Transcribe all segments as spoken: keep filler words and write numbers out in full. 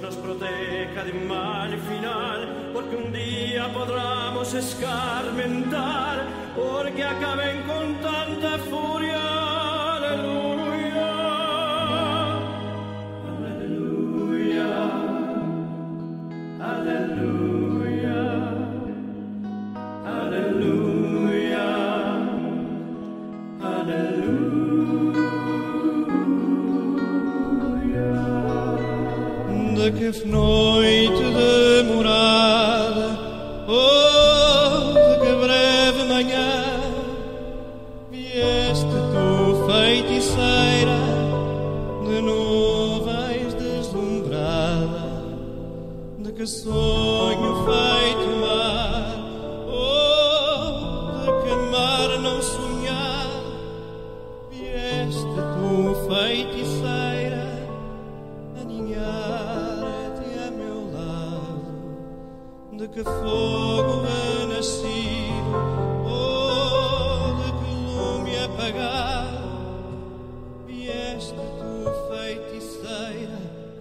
nos proteja de un mal final, porque un día podamos escarmentar, porque acaben con tanta furia. Aleluya, aleluya, aleluya, aleluya, aleluya. De que noite demorada, oh, de que breve manhã, vieste tu, feiticeira, de nuvens deslumbrada, de que sonho feito mar, oh, de que mar não sonhar, vieste tu, feiticeira, aninhar-te a meu lado, de que fogo renascido, oh, de que lume apagado, vieste tu, feiticeira,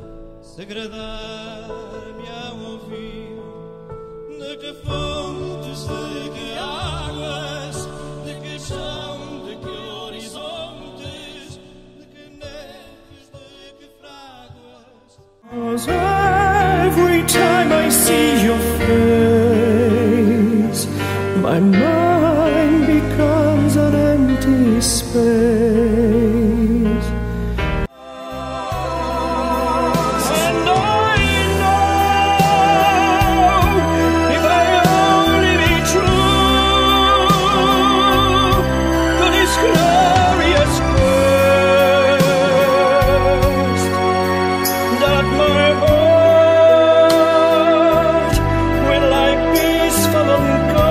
segredar-me ao ouvido, de que fontes, de que águas, de que chão, de que horizontes, de que neves, de que fráguas. 'Cause every time I see your face, my mind becomes an empty space. And I know if I only be true to this glorious quest, that my heart will lie peaceful and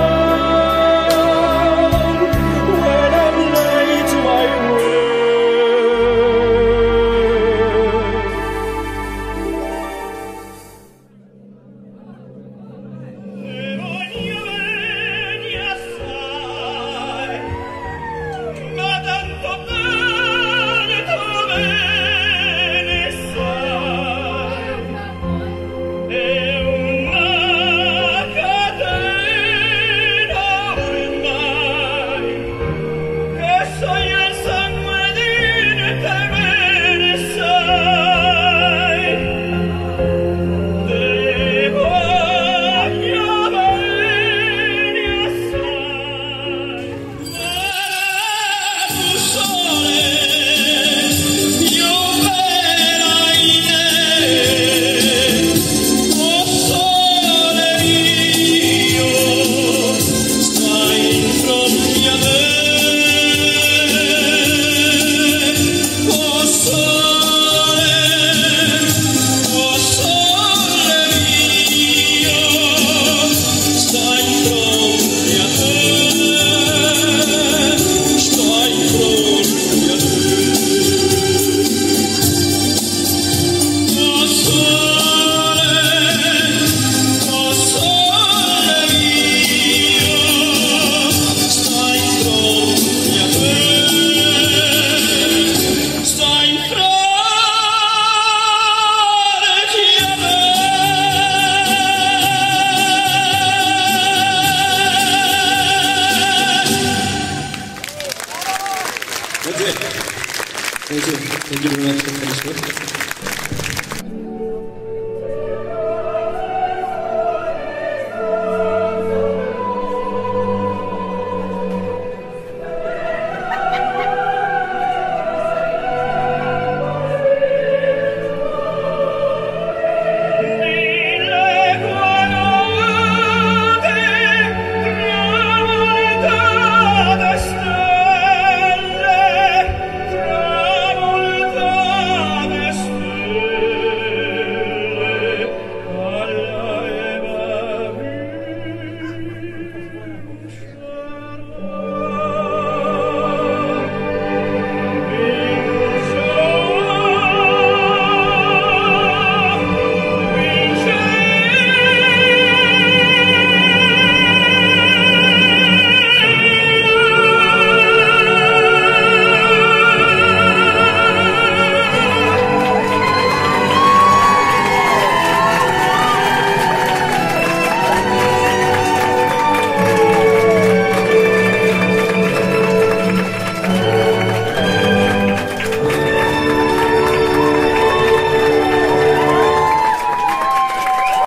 calm when I'm laid to my rest. Ne voglio bene assai, ma tanto bene tu bene sai. È una catena ormai, che soglia il sangue di te bene sai. Ne voglio bene assai, ma tu sole io verai ne. Oh sole mio, stai in fronte a me. Oh sole, oh sole mio, stai in fronte a me. Stai in fronte a me. Oh sole, oh sole mio, stai in fronte a me, stai in fronte a me. That's it. Thank you. Thank you very much for this.